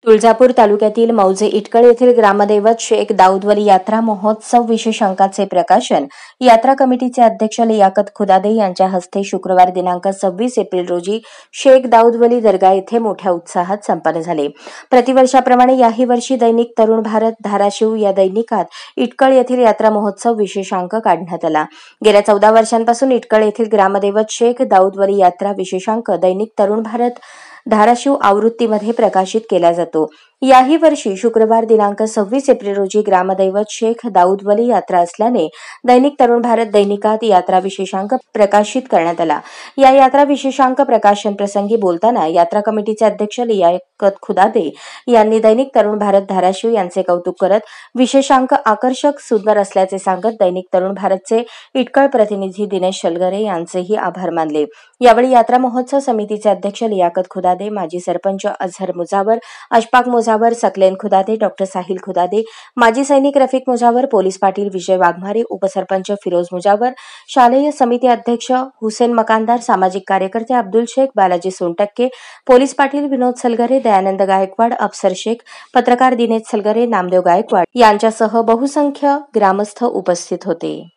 तुळजापूर तालुक्यातील मौजे इटकळ येथील ग्रामदैवत शेख दाऊद वली यात्रा महोत्सव विशेष अंकाचे प्रकाशन यात्रा कमिटीचे अध्यक्ष लियाकत खुदादे यांच्या हस्ते शुक्रवार दिनांक 26 एप्रिल रोजी शेख दाऊद वली दर्गा येथे मोठ्या उत्साहात संपन्न झाले। प्रतिवर्षाप्रमाणे याही वर्षी दैनिक तरुण भारत धाराशिव या दैनिकात इटकळ येथील यात्रा महोत्सव विशेष अंक काढण्यात आला। गेल्या 14 वर्षांपासून इटकळ येथील ग्रामदैवत शेख दाऊद वली यात्रा विशेषांक दैनिक तरुण भारत धाराशिव आवृत्तीमध्ये प्रकाशित केला जातो। याही वर्षी शुक्रवार दिनांक 26 एप्रिल रोजी ग्रामदैवत शेख दाऊद वली यात्रा असल्याने दैनिक तरुण भारत दैनिकात यात्रा विशेषांक प्रकाशित करण्यात आला। या यात्रा विशेषांक प्रकाशन प्रसंगी बोलताना यात्रा कमिटीचे अध्यक्ष लियाकत खुदादे यांनी दैनिक तरुण भारत धाराशिव यांचे कौतुक करत विशेषांक आकर्षक सुंदर असल्याचे सांगत दैनिक तरुण भारतचे इटकळ प्रतिनिधी दिनेश शलगरे यांचेही आभार मानले। यावेळी यात्रा महोत्सव समितीचे अध्यक्ष लियाकत खुदादे, माजी सरपंच अझहर मुजावर, अशफाक मुजावर, सकलेन खुदादे, डॉक्टर साहिल खुदादे, माजी सैनिक रफिक मुजावर, पोलीस पाटील विजय वाघमारे, उपसरपंच फिरोज मुजावर, शालेय समिती अध्यक्ष हुसेन मकानदार, सामाजिक कार्यकर्ते अब्दुल शेख, बालाजी सोनटक्के, पोलीस पाटील विनोद सलगरे, दयानंद गायकवाड, अफसर शेख, पत्रकार दिनेश सलगरे, नामदेव गायकवाड यांच्यासह बहुसंख्य ग्रामस्थ उपस्थित होते।